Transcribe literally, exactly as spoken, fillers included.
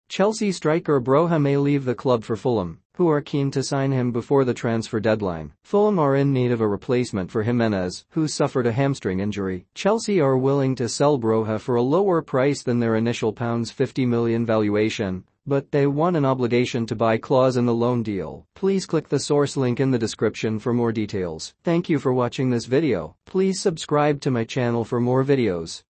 Chelsea striker Broja may leave the club for Fulham, who are keen to sign him before the transfer deadline. Fulham are in need of a replacement for Jimenez, who suffered a hamstring injury. Chelsea are willing to sell Broja for a lower price than their initial fifty million pounds valuation, but they want an obligation to buy clause in the loan deal. Please click the source link in the description for more details. Thank you for watching this video. Please subscribe to my channel for more videos.